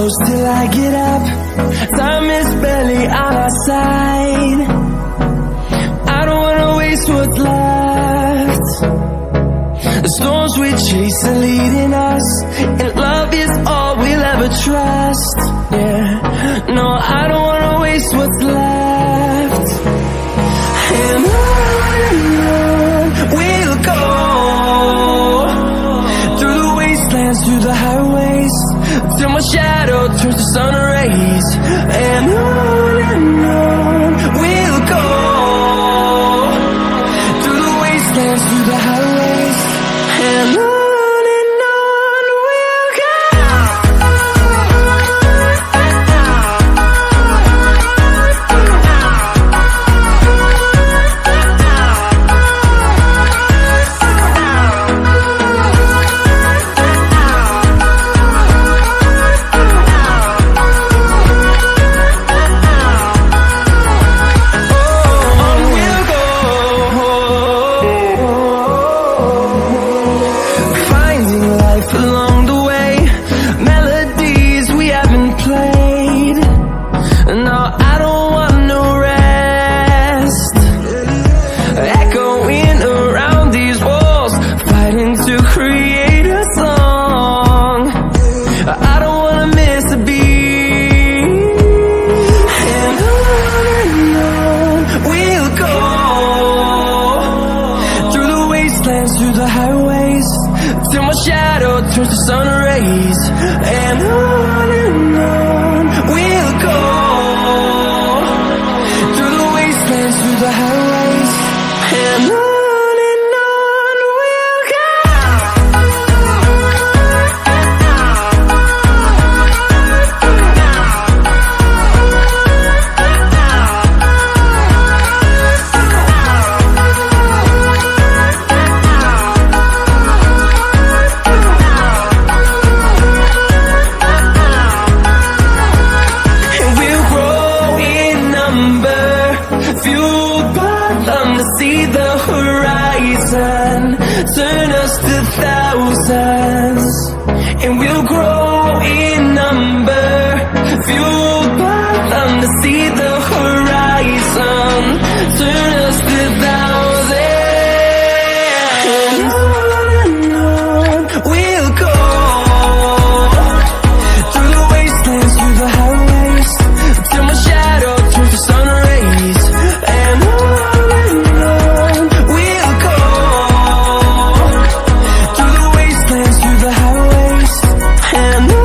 close till I get up. Time is barely on our side. I don't wanna waste what's left. The storms we chase are leading us, and love is all we'll ever trust. Yeah, no, I don't wanna waste what's left. And on we'll go, through the wastelands, through the highways, till my shadow turns to sun rays. And on we'll go, through the wastelands, through the highways, and on we'll go. Through the highways, till my shadow turns to sun rays. And on we'll go, through the wastelands, through the highways, and on we'll go. Fueled by them to see the horizon, turn us to thousands, and we'll grow in number. Fueled by them to see the horizon, turn us to thousands, and on we'll go, through the wastelands, through the highways, till my shadow turns to sun rays. And on we'll go, through the wastelands, through the highways, and on we'll go.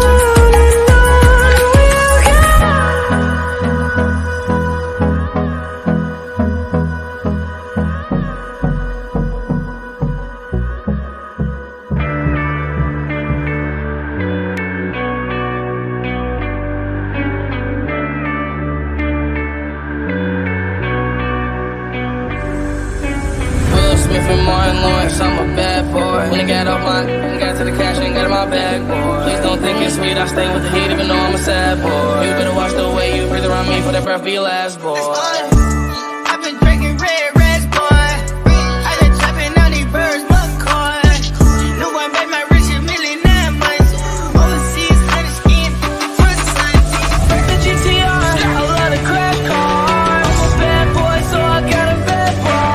Smith and Martin Lawrence, I'm a bad boy. When I got off my, got to the cash and got in my bag, boy. Please don't think it's sweet, I stay with the heat even though I'm a sad boy. You better watch the way you breathe around me, for that breath be your last, boy. I've been drinking red reds, boy. I've been trapping on these birds, McCoy. No one made my rich $1 million months. Overseas, honey skin, first sun. The GTR, a lot of crash cars. I'm a bad boy, so I got a bad boy.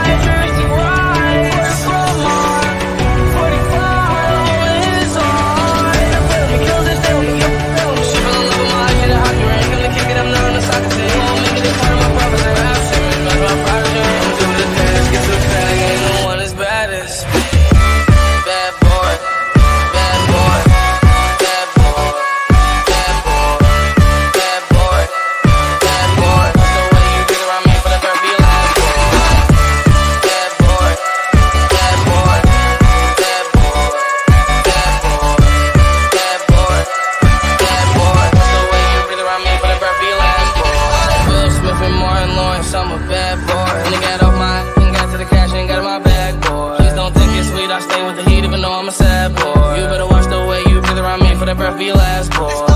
I'm a bad boy. When I got off my, got to the cash and got in my bag, boy. Please don't think it's sweet, I stay with the heat even though I'm a sad boy. You better watch the way you breathe around me, for that breath be your last, boy.